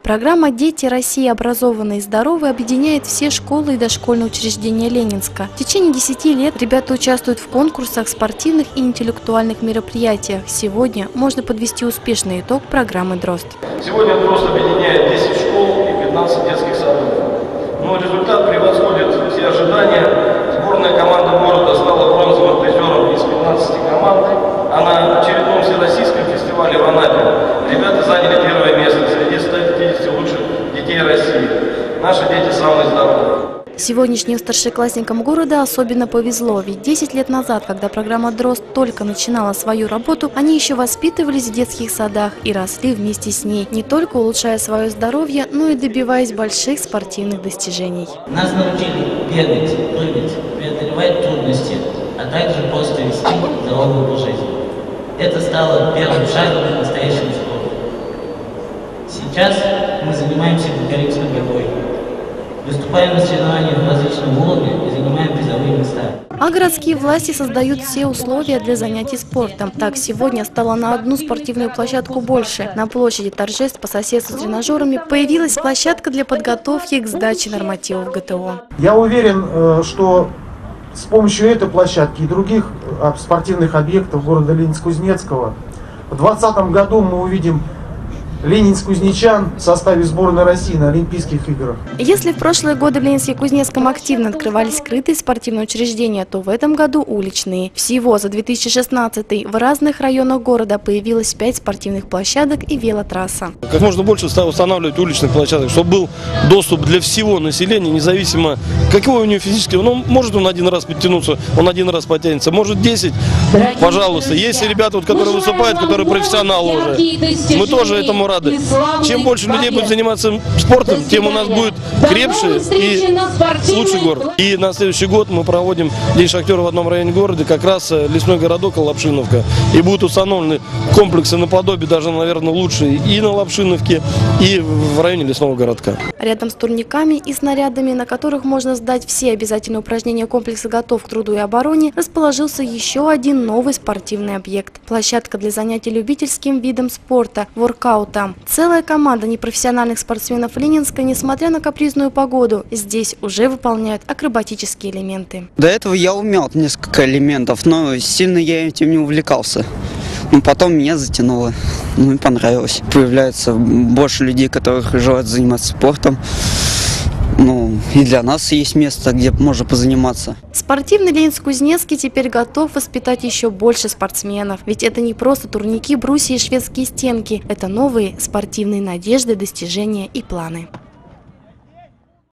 Программа «Дети России образованные и здоровые» объединяет все школы и дошкольные учреждения Ленинска. В течение 10 лет ребята участвуют в конкурсах, спортивных и интеллектуальных мероприятиях. Сегодня можно подвести успешный итог программы «Дрозд». Сегодня «Дрозд» объединяет 10 школ и 15 детских садов. Но результат превосходит все ожидания. Сборная команда города стала бронзовым призером из 15 команд, а на очередном всероссийском фестивале в Анапе ребята заняли первое место среди 150 лучших детей России. Наши дети самые здоровые. Сегодняшним старшеклассникам города особенно повезло, ведь 10 лет назад, когда программа «Дрозд» только начинала свою работу, они еще воспитывались в детских садах и росли вместе с ней, не только улучшая свое здоровье, но и добиваясь больших спортивных достижений. Нас научили бегать, прыгать, преодолевать трудности, а также просто вести здоровый образ жизни. Это стало первым шагом к настоящему спорту. Сейчас мы занимаемся греко-римской борьбой. Выступаем на соревнованиях в различном уровне и занимаем призовые места. А городские власти создают все условия для занятий спортом. Так, сегодня стало на одну спортивную площадку больше. На площади торжеств по соседству с тренажерами появилась площадка для подготовки к сдаче нормативов ГТО. Я уверен, что с помощью этой площадки и других спортивных объектов города Ленинск-Кузнецкого в 2020 году мы увидим ленинск-кузнечан в составе сборной России на Олимпийских играх. Если в прошлые годы в Ленинске-Кузнецком активно открывались скрытые спортивные учреждения, то в этом году уличные. Всего за 2016 в разных районах города появилось 5 спортивных площадок и велотрасса. Как можно больше устанавливать уличных площадок, чтобы был доступ для всего населения, независимо какого у него физически. Он может один раз подтянуться, он один раз потянется, может 10. Пожалуйста, есть ребята, которые выступают, которые профессионалы уже. Мы тоже этому рады. Чем больше людей будет заниматься спортом, тем у нас будет крепче и лучший город. И на следующий год мы проводим День шахтера в одном районе города, как раз лесной городок Лапшиновка. И будут установлены комплексы наподобие, даже, наверное, лучшие и на Лапшиновке, и в районе лесного городка. Рядом с турниками и снарядами, на которых можно сдать все обязательные упражнения комплекса «Готов к труду и обороне», расположился еще один новый спортивный объект. Площадка для занятий любительским видом спорта – воркаута. Целая команда непрофессиональных спортсменов Ленинска, несмотря на капризную погоду, здесь уже выполняют акробатические элементы. До этого я умел несколько элементов, но сильно я этим не увлекался. Но потом меня затянуло, и понравилось. Появляется больше людей, которые желают заниматься спортом. И для нас есть место, где можно позаниматься. Спортивный Ленинск-Кузнецкий теперь готов воспитать еще больше спортсменов. Ведь это не просто турники, брусья и шведские стенки. Это новые спортивные надежды, достижения и планы.